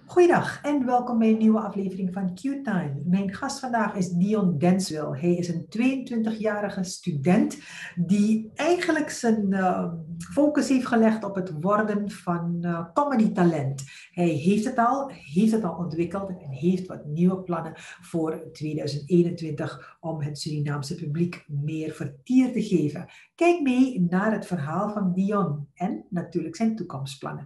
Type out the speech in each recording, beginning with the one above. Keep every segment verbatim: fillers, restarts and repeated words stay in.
Goeiedag en welkom bij een nieuwe aflevering van Q-Time. Mijn gast vandaag is Dion Denswil. Hij is een tweeëntwintigjarige student die eigenlijk zijn uh, focus heeft gelegd op het worden van uh, comedy talent. Hij heeft het al, heeft het al ontwikkeld en heeft wat nieuwe plannen voor tweeduizend eenentwintig om het Surinaamse publiek meer vertier te geven. Kijk mee naar het verhaal van Dion en natuurlijk zijn toekomstplannen.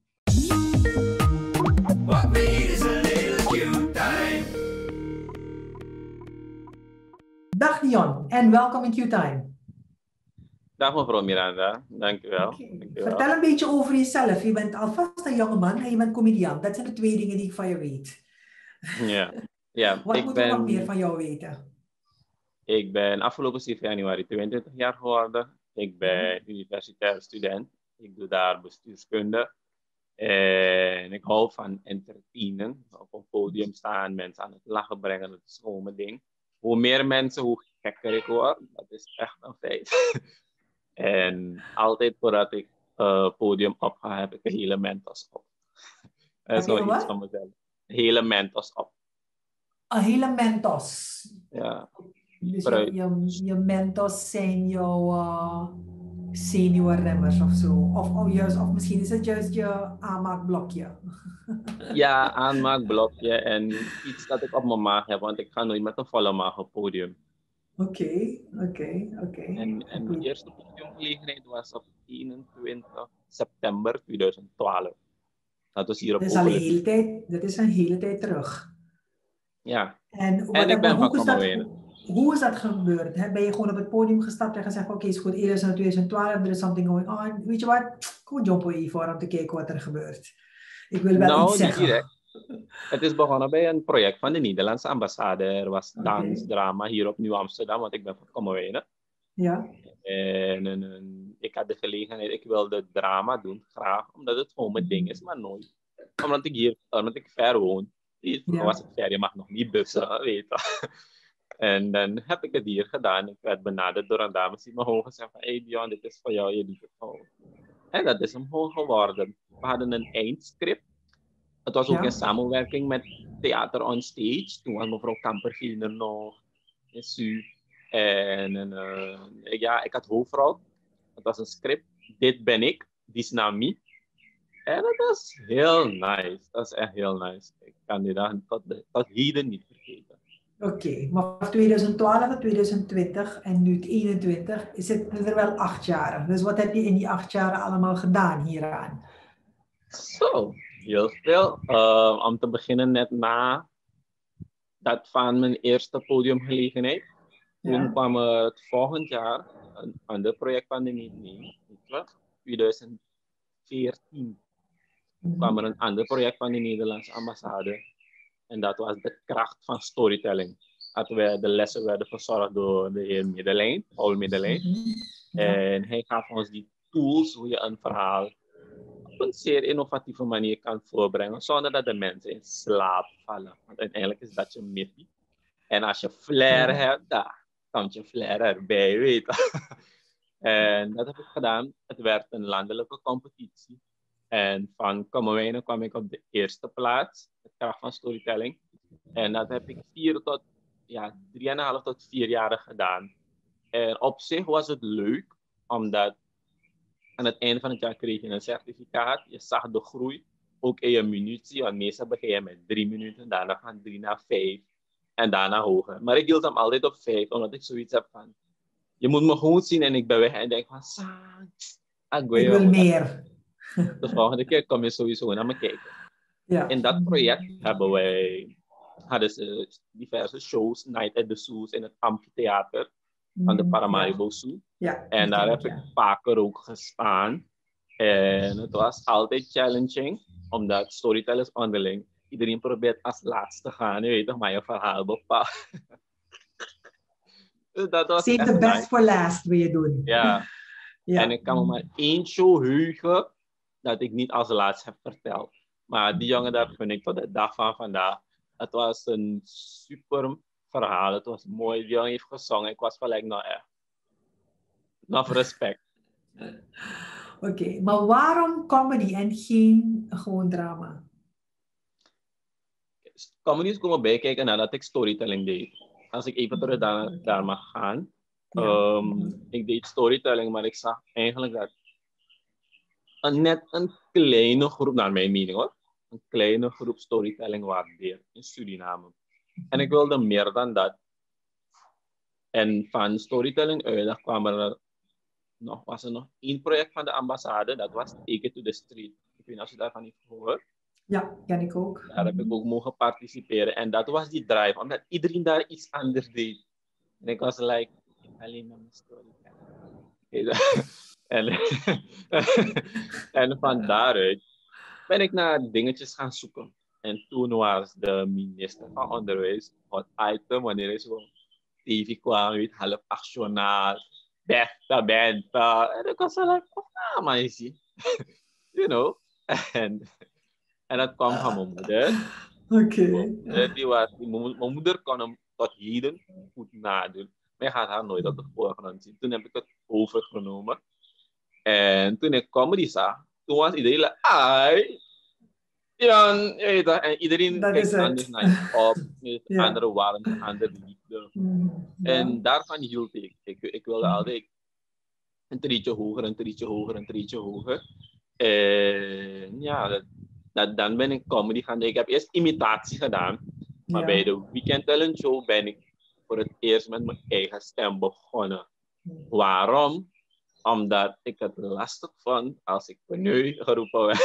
What we need is a little Q-Time. Dag Dion en welkom in Q-Time. Dag mevrouw Miranda, dankjewel. Okay. dankjewel. Vertel een beetje over jezelf. Je bent alvast een jonge man en je bent comedian. Dat zijn de twee dingen die ik van je weet. Ja, ja. Wat ik moeten ben, we nog meer van jou weten? Ik ben afgelopen zeven januari tweeëntwintig jaar geworden. Ik ben Mm-hmm. universitair student. Ik doe daar bestuurskunde. En ik hou van entertainen. Op een podium staan, mensen aan het lachen brengen. Dat is gewoon mijn ding. Hoe meer mensen, hoe gekker ik word. Dat is echt een feit. En altijd voordat ik het uh, podium op ga, heb ik een hele mentos op. Dat is wel iets van mezelf. Een hele mentos op. Een hele mentos? Ja. Dus je, je, je mentos zijn jouw uh, zenuwremmers of zo? Of, of, juist, of misschien is het juist je aanmaakblokje? Ja, aanmaakblokje en iets dat ik op mijn maag heb, want ik ga nooit met een volle maag op het podium. Oké, oké, oké. En, en mijn eerste podiumgelegenheid was op eenentwintig september tweeduizend twaalf. Dat was hier op dat is al een hele tijd, dat is een hele tijd terug. Ja, en, wat, en ik ben hoe, is dat, hoe, hoe is dat gebeurd? He, ben je gewoon op het podium gestapt en gezegd, oké, okay, is goed, eerder is tweeduizend twaalf, er is something going on. Weet je wat, kom jumpo hiervoor om te kijken wat er gebeurt. Ik wil wel nou, iets zeggen. Direct. Het is begonnen bij een project van de Nederlandse ambassade. Er was dans, okay. drama hier op Nieuw Amsterdam, want ik ben van Kommerwijnen. Ja. En, en, en ik had de gelegenheid, ik wilde drama doen, graag, omdat het gewoon mijn ding is, maar nooit. Omdat ik hier, omdat ik ver woon. Vroeger ja. was ik ver, je mag nog niet bussen, weet je. En dan heb ik het hier gedaan. Ik werd benaderd door een dame die me gewoon gezegd van, hey Dion, dit is voor jou, je doet het gewoon. En dat is hem gewoon geworden. We hadden een eindscript. Het was ook ja. in samenwerking met Theater on Stage. Toen was mevrouw Kamperveen er nog. In Su. En, en uh, ja, ik had hoofdrol. Het was een script. Dit ben ik. Die is Nami. En dat was heel nice. Dat is echt heel nice. Ik kan die dan tot, de, tot heden niet vergeten. Oké, okay, maar tweeduizend twaalf en tweeduizend twintig en nu eenentwintig is het er wel acht jaar. Dus wat heb je in die acht jaar allemaal gedaan hieraan? Zo, heel veel. Uh, om te beginnen net na dat van mijn eerste podiumgelegenheid. Toen ja. kwam het volgend jaar een ander project van de Niet tweeduizend veertien. Mm-hmm. kwam er een ander project van de Nederlandse ambassade. En dat was de kracht van storytelling. Dat we, de lessen werden verzorgd door de heer Middelijn, Paul Middelijn. Mm-hmm. Ja. En hij gaf ons die tools hoe je een verhaal op een zeer innovatieve manier kan voorbrengen. Zonder dat de mensen in slaap vallen. Want uiteindelijk is dat je missie. En als je flair ja. hebt, dan komt je flair erbij, weet je. En dat heb ik gedaan. Het werd een landelijke competitie. En van Kommerwijnen kwam ik op de eerste plaats. De kracht van storytelling. En dat heb ik vier tot, ja, drieënhalf tot vier jaar gedaan. En op zich was het leuk, omdat aan het einde van het jaar kreeg je een certificaat. Je zag de groei, ook in je munitie. Want meestal begin je met drie minuten, daarna gaan drie naar vijf. En daarna hoger. Maar ik hield hem altijd op vijf, omdat ik zoiets heb van... Je moet me gewoon zien en ik ben weg en denk van... Ik wil meer. De volgende keer kom je sowieso naar me kijken. Ja. In dat project hebben wij... hadden ze diverse shows, Night at the Zoos in het amphitheater van de Paramaribo Zoo. Ja, en daar heb ik vaker ook gestaan. En het was altijd challenging, omdat storytellers onderling, iedereen probeert als laatste te gaan, je weet toch, maar je verhaal bepaalt. Dus dat was Save the best nice. For last wil je doen. Ja. ja, en ik kan me maar één show heugen dat ik niet als laatste heb verteld. Maar die jongen, daar gun ik tot de dag van vandaag. Het was een super verhaal. Het was mooi. Die jongen heeft gezongen. Ik was gelijk, nou echt. Nog respect. Oké, okay, maar waarom comedy en geen gewoon drama? comedy is komen bijkijken nadat ik storytelling deed. Als ik even terug daar, Okay. daar mag gaan. Ja. Um, Mhm. Ik deed storytelling, maar ik zag eigenlijk dat een, net een kleine groep, naar mijn mening hoor, een kleine groep storytelling waardeert in Suriname. En ik wilde meer dan dat. En van storytelling uit kwam er nog, was er nog één project van de ambassade, dat was Take It to the Street. Ik weet niet of je daarvan heeft gehoord. Ja, ken ik ook. Daar heb ik ook mogen participeren. En dat was die drive, omdat iedereen daar iets anders deed. En ik was like, alleen maar mijn storytelling. en, en van daaruit ben ik naar dingetjes gaan zoeken. En toen was de minister van Onderwijs het item wanneer hij zo T V kwam, weet, half acht journaal, besta, benta. En ik was zo like, oh nou, maar is ie. You know. En, en dat kwam van mijn moeder. Oké. Okay. Mijn moeder, die was, die, mijn, mijn moeder kon hem tot heden goed nadoen. Maar je gaat haar nooit op de voorgrond zien. Toen heb ik het overgenomen. En toen ik comedy zag, toen was iedereen like, ai. Ja, ja, en iedereen dat kijkt anders naar je op. Met ja. andere warmte, andere liefde. Mm, ja. En daarvan hield ik. Ik, ik wilde mm. altijd een treetje hoger, een treetje hoger, een treetje hoger. En ja, dat, dat, dan ben ik comedy gaan doen. Ik heb eerst imitatie gedaan. Maar ja. bij de Weekend Talent Show ben ik voor het eerst met mijn eigen stem begonnen. Mm. Waarom? Omdat ik het lastig vond als ik peneu geroepen werd.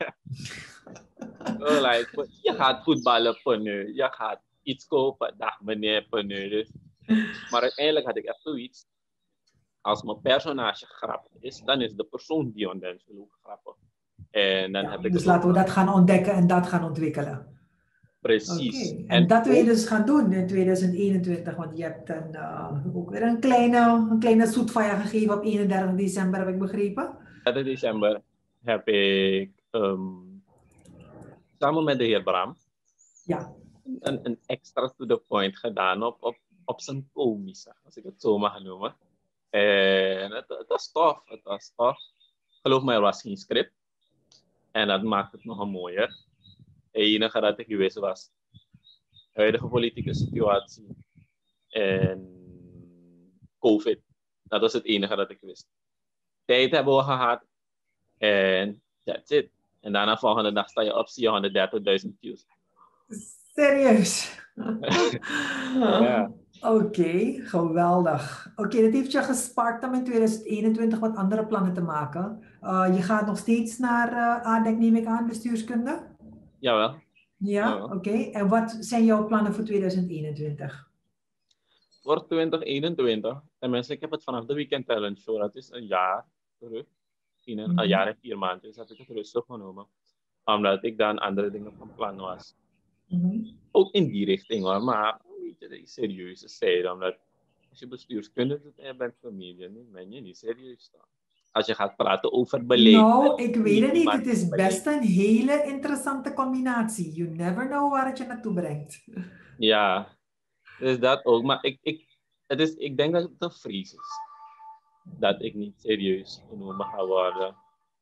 oh, like, je gaat voetballen peneu, je gaat iets kopen, dag meneer peneu. Dus. Maar uiteindelijk had ik echt zoiets. Als mijn personage grappig is, dan is de persoon Dion Denzel ook grappig. En dan ja, heb ik dus laten we dat gaan ontdekken en dat gaan ontwikkelen. Precies. Okay. En, en dat wil je dus gaan doen in twintig eenentwintig, want je hebt een, uh, ook weer een kleine, een kleine zoetvaaier gegeven op eenendertig december, heb ik begrepen. dertig december heb ik um, samen met de heer Bram ja. een, een extra to the point gedaan op, op, op zijn komische, als ik het zo mag noemen. En het, het was tof, het was tof. Geloof me, er was geen script. En dat maakt het nog mooier. Het enige dat ik wist was de huidige politieke situatie en COVID. Dat was het enige dat ik wist. Tijd hebben we gehad en that's it. En daarna volgende dag sta je op, zie je honderddertigduizend views. Serieus? ja. Oké, okay, geweldig. Oké, okay, dat heeft je gesparkt om in twintig eenentwintig wat andere plannen te maken. Uh, je gaat nog steeds naar uh, A D E C, neem ik aan, bestuurskunde? Jawel. Ja, oké. Okay. En wat zijn jouw plannen voor twintig eenentwintig? Voor twintig eenentwintig, tenminste, ik heb het vanaf de Weekend Talent Show, dat is een jaar terug, in een, mm-hmm. een jaar en vier maanden, dus heb ik het rustig genomen. Omdat ik dan andere dingen van plan was. Mm-hmm. Ook in die richting hoor, maar weet je, de serieuze zijde, omdat als je bestuurskunde doet en je bent familie, dan ben je niet serieus dan. Als je gaat praten over beleid. Nou, ik weet het niet. Het is best een hele interessante combinatie. You never know waar het je naartoe brengt. Ja, dus dat ook. Maar ik, ik, het is, ik denk dat het een vrees is. Dat ik niet serieus genomen ga worden.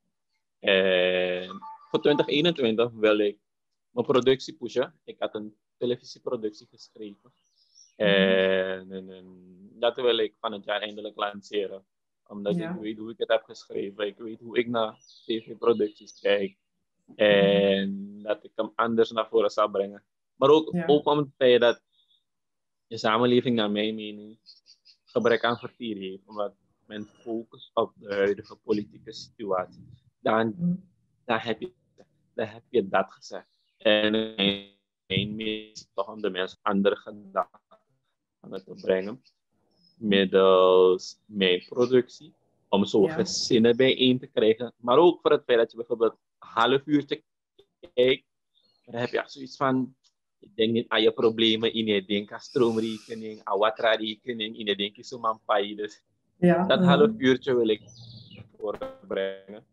En voor twintig eenentwintig wil ik mijn productie pushen. Ik had een televisieproductie geschreven. En, en, en dat wil ik van het jaar eindelijk lanceren. Omdat ja. ik weet hoe ik het heb geschreven. Ik weet hoe ik naar tv-producties kijk. En dat ik hem anders naar voren zal brengen. Maar ook, ja. ook om het feit dat de samenleving, naar mijn mening, gebrek aan vertier heeft. Omdat men focust op de huidige politieke situatie. Dan, dan, heb, je, dan heb je dat gezegd. En mijn mening is toch om de mensen andere gedachten te brengen. Middels mijn productie. Om zo ja. gezinnen bijeen te krijgen. Maar ook voor het feit dat je bijvoorbeeld een half uurtje kijkt. Dan heb je zoiets van, je denkt niet aan je problemen. Je denkt aan stroomrekening, aan waterrekening. Je denkt aan zo'n manpai. Dus ja. dat uh-huh. half uurtje wil ik voorbrengen.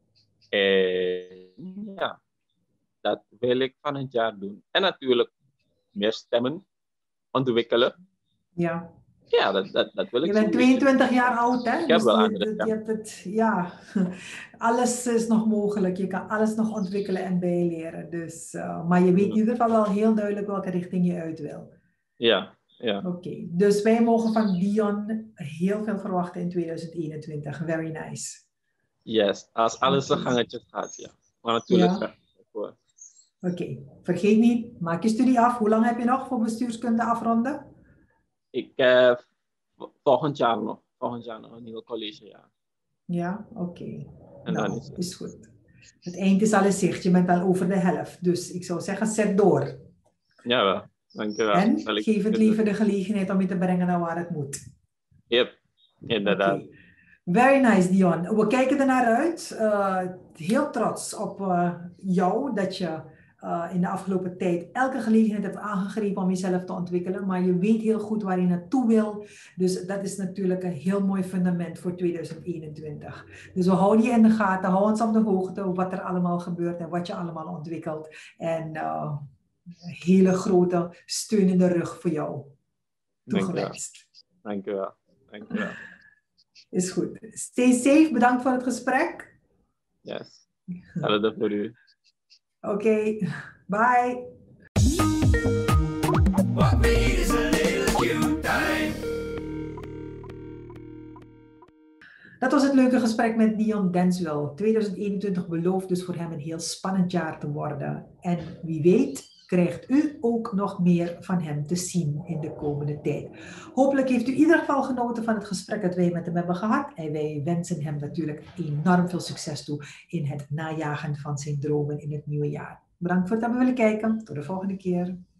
En ja, dat wil ik van het jaar doen. En natuurlijk meer stemmen ontwikkelen. Ja. Ja, dat, dat, dat wil ik Je bent zien. tweeëntwintig jaar oud, hè? Ik heb Dus wel je, andere je hebt het, ja, alles is nog mogelijk. Je kan alles nog ontwikkelen en bijleren. Dus, uh, maar je weet in Mhm. ieder geval wel heel duidelijk welke richting je uit wil. Ja, ja. Oké, okay. Dus wij mogen van Dion heel veel verwachten in tweeduizend eenentwintig. Very nice. Yes, als alles Oké. zijn gangetjes gaat, ja. Maar natuurlijk Ja. vecht ik ervoor. Oké, okay. Vergeet niet, maak je studie af. Hoe lang heb je nog voor bestuurskunde afronden? Ik heb uh, volgend jaar nog, volgend jaar nog een nieuwe collegejaar. Ja, oké. Okay. Nou, dan is het. is goed. Het eind is al in zicht, je bent al over de helft. Dus ik zou zeggen, zet door. Jawel, dankjewel. En Zal ik geef het het leven doen. de gelegenheid om je te brengen naar waar het moet. Yep, inderdaad. Okay. Very nice, Dion. We kijken er naar uit. Uh, heel trots op uh, jou dat je uh, in de afgelopen tijd elke gelegenheid hebt aangegrepen om jezelf te ontwikkelen. Maar je weet heel goed waar je naartoe wil. Dus dat is natuurlijk een heel mooi fundament voor tweeduizend eenentwintig. Dus we houden je in de gaten, hou ons op de hoogte wat er allemaal gebeurt en wat je allemaal ontwikkelt. En uh, hele grote steun in de rug voor jou toegewenst. Dankjewel. Dankjewel. Is goed. Stay safe. Bedankt voor het gesprek. Yes. Hetzelfde voor u. Oké. Okay. Bye. What we need is a little Q time. Dat was het leuke gesprek met Dion Denswell. tweeduizend eenentwintig belooft dus voor hem een heel spannend jaar te worden. En wie weet krijgt u ook nog meer van hem te zien in de komende tijd. Hopelijk heeft u in ieder geval genoten van het gesprek dat wij met hem hebben gehad. En wij wensen hem natuurlijk enorm veel succes toe in het najagen van zijn dromen in het nieuwe jaar. Bedankt voor het hebben willen kijken. Tot de volgende keer.